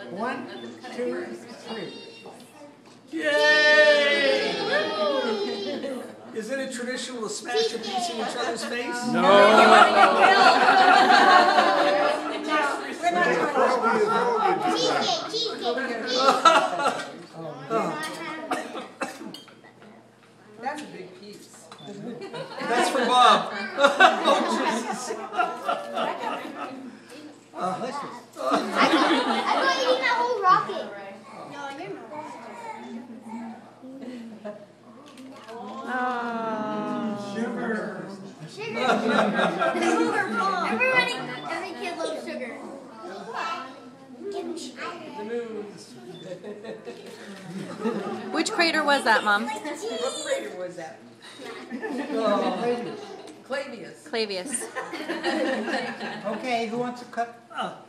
1, 2, 3. Yay! Is it a traditional to smash a piece in each other's face? No. That's a big piece. That's for Bob. Oh, Jesus. Delicious. I thought you ate that whole rocket. No, you're not. Sugar. Sugar. Every kid loves sugar. Which crater was that, Mom? What crater was that? Oh. Clavius. Clavius. Okay, who wants to cut?